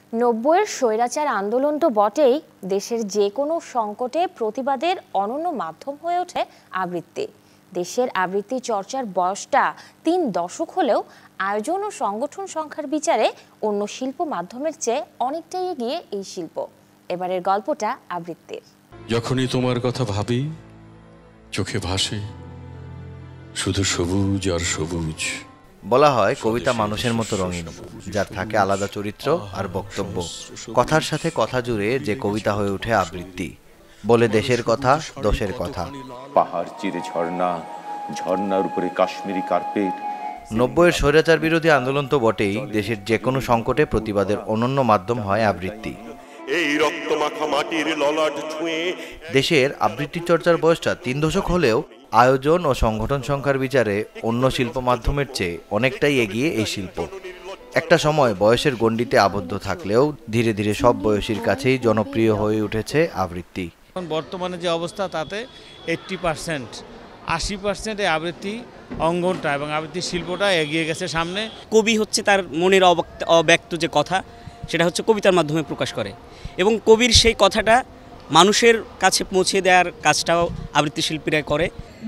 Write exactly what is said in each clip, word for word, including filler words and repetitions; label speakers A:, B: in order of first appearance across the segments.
A: নব্বইয়ের স্বৈরাচার আন্দোলন তো বটেই, দেশের যে কোনো সংকটে প্রতিবাদের অনন্য মাধ্যম হয়ে ওঠে আবৃত্তি। দেশের আবৃত্তি চর্চার বয়সটা তিন দশক হলেও আয়োজন ও সংগঠন সংখ্যার বিচারে অন্য শিল্প মাধ্যমের চেয়ে অনেকটাই এগিয়ে এই শিল্প। এবারের গল্পটা আবৃত্তির।
B: যখনই তোমার কথা ভাবি চোখে ভাসে শুধু সবুজ আর সবুজ।
C: বলা হয় কবিতা মানুষের মতো রঙিন, যার থাকে আলাদা চরিত্র আর বক্তব্য। কথার সাথে কথা জুড়ে যে কবিতা হয়ে ওঠে আবৃত্তি, বলে দেশের কথা, দোষের কথা।
D: পাহাড় চিরে ঝর্ণা, ঝর্ণার উপরে কাশ্মীরি কার্পেট।
C: নব্বইয়ের স্বৈরাচার বিরোধী আন্দোলন তো বটেই, দেশের যে কোনো সংকটে প্রতিবাদের অনন্য মাধ্যম হয় আবৃত্তি।
E: এই রক্তমাখা মাটির ললাট ছুঁয়ে
C: দেশের আবৃত্তি চর্চার বয়সটা তিন দশক হলেও আয়োজন ও সংগঠন সংখ্যার বিচারে অন্য শিল্প মাধ্যমের চেয়ে অনেকটাই এগিয়ে এই শিল্প। একটা সময় বয়সের গণ্ডিতে আবদ্ধ থাকলেও ধীরে ধীরে সব বয়সীর কাছেই জনপ্রিয় হয়ে উঠেছে আবৃত্তি।
F: বর্তমানে যে অবস্থা তাতে এইট্টি পার্সেন্ট আশি পার্সেন্ট এই আবৃত্তি অঙ্গনটা এবং আবৃত্তি শিল্পটা এগিয়ে গেছে সামনে।
G: কবি হচ্ছে তার মনের অব্যক্ত যে কথা, সেটা হচ্ছে কবিতার মাধ্যমে প্রকাশ করে, এবং কবির সেই কথাটা মানুষের কাছে পৌঁছে দেওয়ার কাজটাও আবৃত্তি শিল্পীরা করে।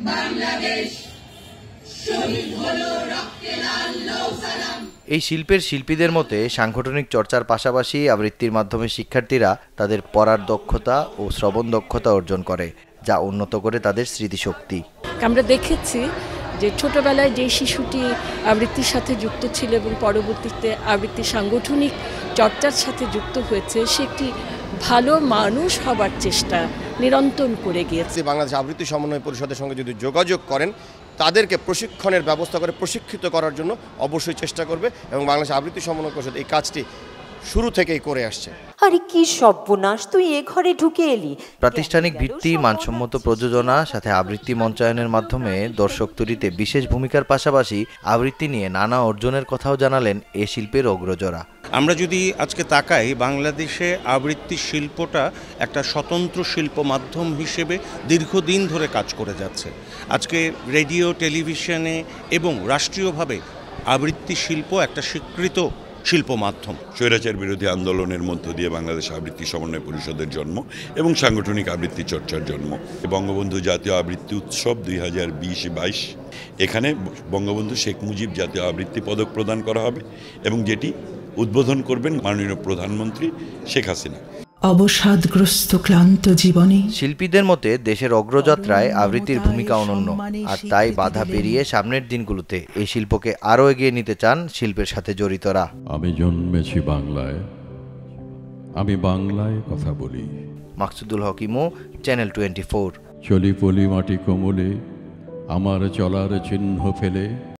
C: এই শিল্পের শিল্পীদের মতে সাংগঠনিক চর্চার পাশাপাশি আবৃত্তির মাধ্যমে শিক্ষার্থীরা তাদের পড়ার দক্ষতা ও শ্রবণ দক্ষতা অর্জন করে, যা উন্নত করে তাদের স্মৃতিশক্তি।
H: আমরা দেখেছি যে ছোটবেলায় যে শিশুটি আবৃত্তির সাথে যুক্ত ছিল এবং পরবর্তীতে আবৃত্তি সাংগঠনিক চর্চার সাথে যুক্ত হয়েছে, সে একটি ভালো মানুষ হবার চেষ্টা নিরন্তর করে গিয়েছে।
I: বাংলাদেশ আবৃত্তি সমন্বয় পরিষদের সঙ্গে যদি যোগাযোগ করেন, তাদেরকে প্রশিক্ষণের ব্যবস্থা করে প্রশিক্ষিত করার জন্য অবশ্যই চেষ্টা করবে, এবং বাংলাদেশ আবৃত্তি সমন্বয় পরিষদ এই কাজটি শুরু থেকেই করে আসছে।
J: আরে কি সর্বনাশ, তুই এ ঘরে ঢুকে এলি।
C: প্রাতিষ্ঠানিক ভিত্তি, মানসম্মত প্রযোজনা সাথে আবৃত্তি মঞ্চায়নের মাধ্যমে দর্শক তৈরিতে বিশেষ ভূমিকার পাশাপাশি আবৃত্তি নিয়ে নানা অর্জনের কথাও জানালেন এ শিল্পের অগ্রজরা।
K: আমরা যদি আজকে তাকাই, বাংলাদেশে আবৃত্তি শিল্পটা একটা স্বতন্ত্র শিল্প মাধ্যম হিসেবে দীর্ঘদিন ধরে কাজ করে যাচ্ছে। আজকে রেডিও, টেলিভিশনে এবং রাষ্ট্রীয়ভাবে আবৃত্তি শিল্প একটা স্বীকৃত শিল্প মাধ্যম।
E: স্বৈরাচার বিরোধী আন্দোলনের মধ্য দিয়ে বাংলাদেশ আবৃত্তি সমন্বয় পরিষদের জন্ম এবং সাংগঠনিক আবৃত্তি চর্চার জন্ম। বঙ্গবন্ধু জাতীয় আবৃত্তি উৎসব দুই হাজার বিশ বাইশ, এখানে বঙ্গবন্ধু শেখ মুজিব জাতীয় আবৃত্তি পদক প্রদান করা হবে এবং যেটি উদ্বোধন করবেন মাননীয় প্রধানমন্ত্রী শেখ হাসিনা।
L: অবসাদগ্রস্ত ক্লান্ত জীবনে
C: শিল্পীদের মতে দেশের অগ্রযাত্রায় আবৃত্তির ভূমিকা অনন্য, আর তাই বাধা পেরিয়ে সামনের দিনগুলোতে এই শিল্পকে আরও এগিয়ে নিতে চান শিল্পের সাথে জড়িতরা।
B: আমি জন্মেছি বাংলায়, আমি বাংলায় কথা বলি।
C: Maksudul Haque Imo, channel twenty four.
B: চলি পলি মাটি কোমলে, আমার চলার চিহ্ন ফেলে